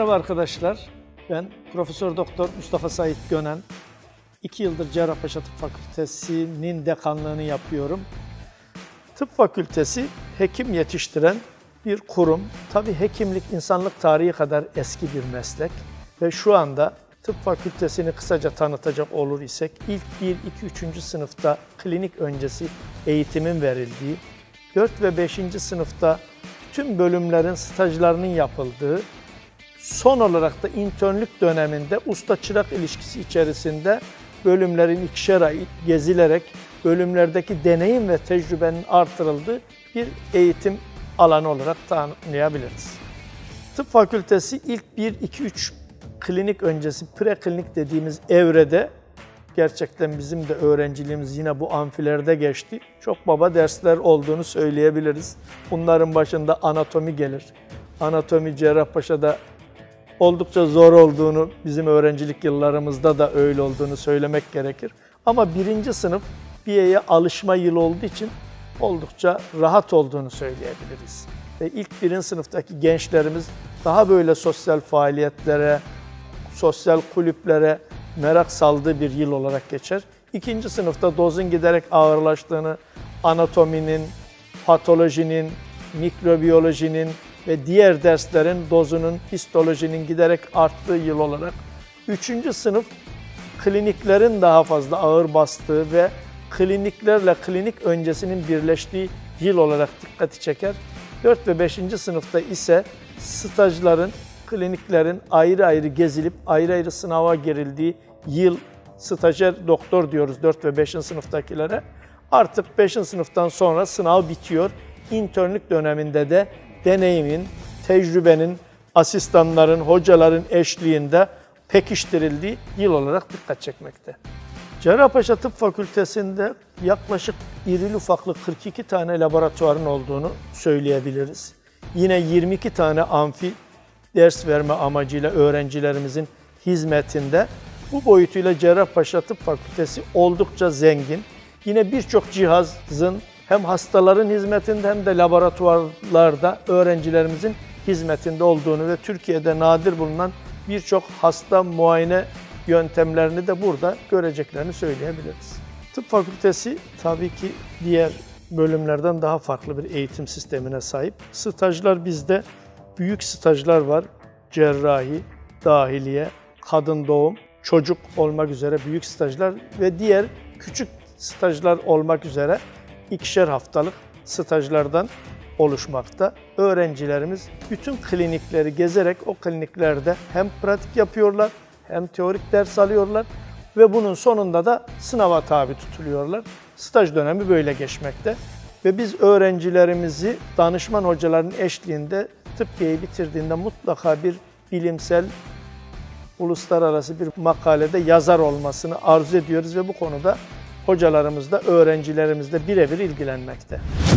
Merhaba arkadaşlar, ben Profesör Doktor Mustafa Sait Gönen. 2 yıldır Cerrahpaşa Tıp Fakültesi'nin dekanlığını yapıyorum. Tıp Fakültesi hekim yetiştiren bir kurum. Tabii hekimlik insanlık tarihi kadar eski bir meslek ve şu anda Tıp Fakültesini kısaca tanıtacak olur isek ilk 1, 2, 3. sınıfta klinik öncesi eğitimin verildiği, 4 ve 5. sınıfta tüm bölümlerin stajlarının yapıldığı, son olarak da internlük döneminde usta-çırak ilişkisi içerisinde bölümlerin 2'şer ay gezilerek bölümlerdeki deneyim ve tecrübenin artırıldığı bir eğitim alanı olarak tanımlayabiliriz. Tıp Fakültesi ilk 1, 2, 3 klinik öncesi preklinik dediğimiz evrede gerçekten bizim de öğrenciliğimiz yine bu amfilerde geçti. Çok baba dersler olduğunu söyleyebiliriz. Bunların başında anatomi gelir. Anatomi Cerrahpaşa'da oldukça zor olduğunu, bizim öğrencilik yıllarımızda da öyle olduğunu söylemek gerekir. Ama 1. sınıf BİE'ye alışma yılı olduğu için oldukça rahat olduğunu söyleyebiliriz. Ve ilk 1. sınıftaki gençlerimiz daha böyle sosyal faaliyetlere, sosyal kulüplere merak saldığı bir yıl olarak geçer. 2. sınıfta dozun giderek ağırlaştığını, anatominin, patolojinin, mikrobiyolojinin ve diğer derslerin dozunun, histolojinin giderek arttığı yıl olarak 3. sınıf kliniklerin daha fazla ağır bastığı ve kliniklerle klinik öncesinin birleştiği yıl olarak dikkati çeker. 4 ve 5. sınıfta ise stajların, kliniklerin ayrı ayrı gezilip ayrı ayrı sınava girildiği yıl, stajyer doktor diyoruz 4 ve 5. sınıftakilere. Artık 5. sınıftan sonra sınav bitiyor. İnternlük döneminde de deneyimin, tecrübenin, asistanların, hocaların eşliğinde pekiştirildiği yıl olarak dikkat çekmekte. Cerrahpaşa Tıp Fakültesi'nde yaklaşık irili ufaklı 42 tane laboratuvarın olduğunu söyleyebiliriz. Yine 22 tane amfi ders verme amacıyla öğrencilerimizin hizmetinde. Bu boyutuyla Cerrahpaşa Tıp Fakültesi oldukça zengin. Yine birçok cihazın hem hastaların hizmetinde hem de laboratuvarlarda öğrencilerimizin hizmetinde olduğunu ve Türkiye'de nadir bulunan birçok hasta muayene yöntemlerini de burada göreceklerini söyleyebiliriz. Tıp Fakültesi tabii ki diğer bölümlerden daha farklı bir eğitim sistemine sahip. Stajlar bizde büyük stajlar var. Cerrahi, dahiliye, kadın doğum, çocuk olmak üzere büyük stajlar ve diğer küçük stajlar olmak üzere 2'şer haftalık stajlardan oluşmakta. Öğrencilerimiz bütün klinikleri gezerek o kliniklerde hem pratik yapıyorlar hem teorik ders alıyorlar ve bunun sonunda da sınava tabi tutuluyorlar. Staj dönemi böyle geçmekte ve biz öğrencilerimizi danışman hocaların eşliğinde tıbbiyeyi bitirdiğinde mutlaka bir bilimsel, uluslararası bir makalede yazar olmasını arzu ediyoruz ve bu konuda hocalarımız da öğrencilerimizle birebir ilgilenmekte.